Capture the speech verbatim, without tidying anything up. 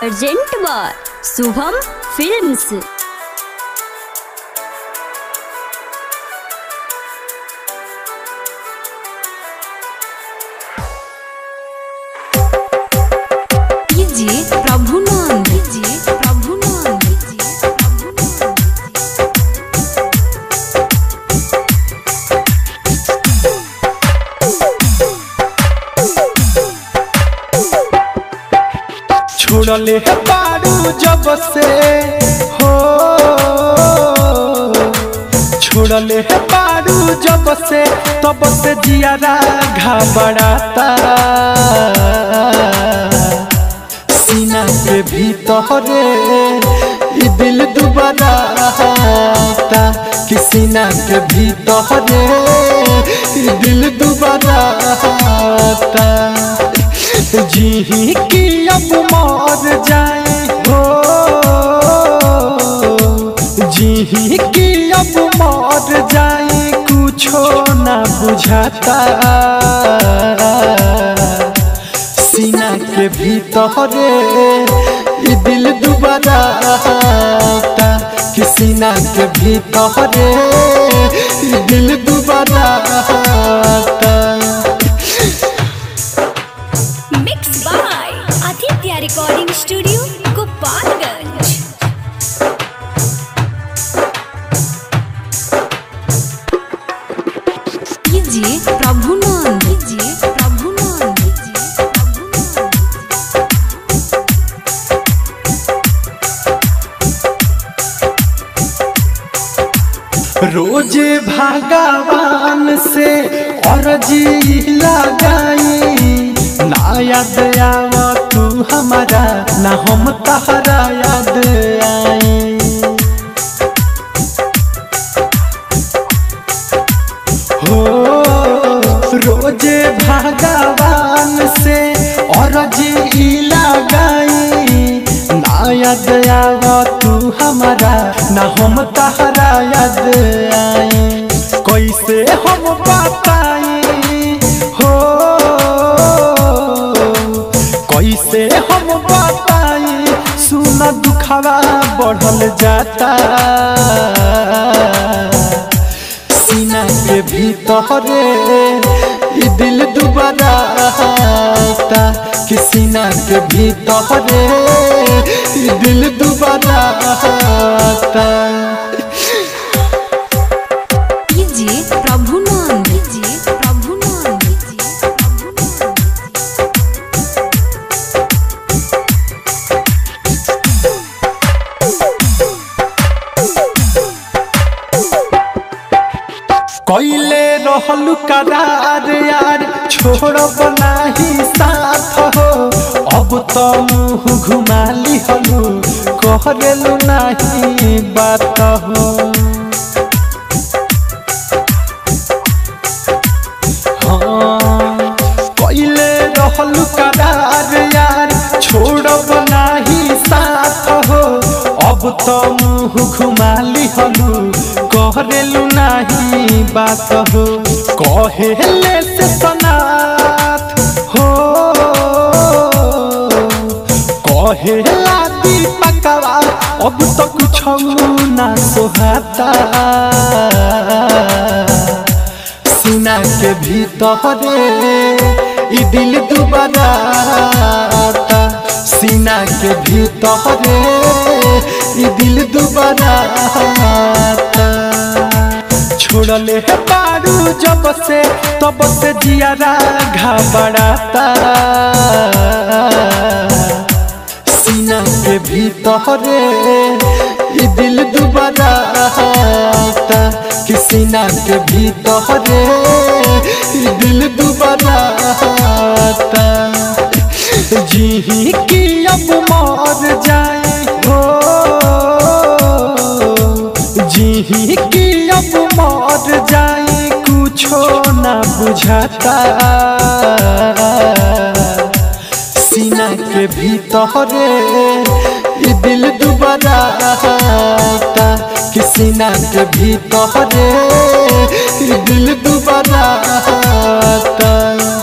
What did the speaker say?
Urgent बार Shubham films. Prabhunand Prabhunand छोड़ले है बारू जब से हो छोड़ले है बारू जब से तब से जियारा घबराता सीना के भीतरे ई दिल दुबराता कि सीना के भीतरे ई दिल दुबराता जी की अब मर जाए हो जी की अब मर जाए कुछो ना बुझाता सीना के भीतरे ई दिल दुबराता कि सीना के भीतरे ई दिल दुबराता। Recording studio Gopalganj. कीजिए प्रभुनंद कीजिए प्रभुनंद रोजे भगवान से अर्जी लगाई ना याद आवा तू हमारा ना हम तहरा याद आई हो रोजे भगवान से अर्जी लगाई ना याद आवा तू हमारा ना हम तहरा याद आई कैसे हम बताई हो कैसे हम बताई सुना दुखवा बढ़ल जाता सीना के भीतरे ई दिल दुबराता कि सीना के भीतरे ई दिल दुबराता। कीजिए प्रभुनंद कीजिए प्रभुनंद कैले रहलू करार यार छोड़ब नाही साथ हो अब तो मुँह घुमा लिहलू कहलू नहीं बात हो हाँ कैले रहलू करार यार छोड़ब नाही साथ हो अब तो मुँह घुमा लिहलू कहलू नहीं बात हो कहेले से सनाथ हो कहेला दीपकवा अब तो कुछ ना सोहाता सीना के भीतरे ई दिल दुबराता सीना के भीतरे ई दिल दुबराता छोड़ले है बारू जब से तब से जियारा घबराता सीना के भीतरे ई दिल दुबराता कि सीना के भीतरे ई दिल दुबराता जी की अब मर जाए हो जी की अब मर जाए कुछो ना बुझाता सीना के भीतरे ई दिल दुबराता कि सीना के भीतरे ई दिल दुबराता।